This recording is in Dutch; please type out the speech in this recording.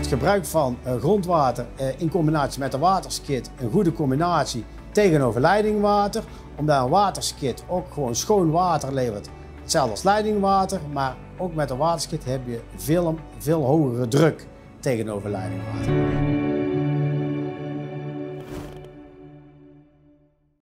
het gebruik van grondwater in combinatie met de waterskit een goede combinatie tegenover leidingwater. Omdat een waterskit ook gewoon schoon water levert. Hetzelfde als leidingwater, maar ook met een waterskit heb je veel hogere druk tegenover leidingwater.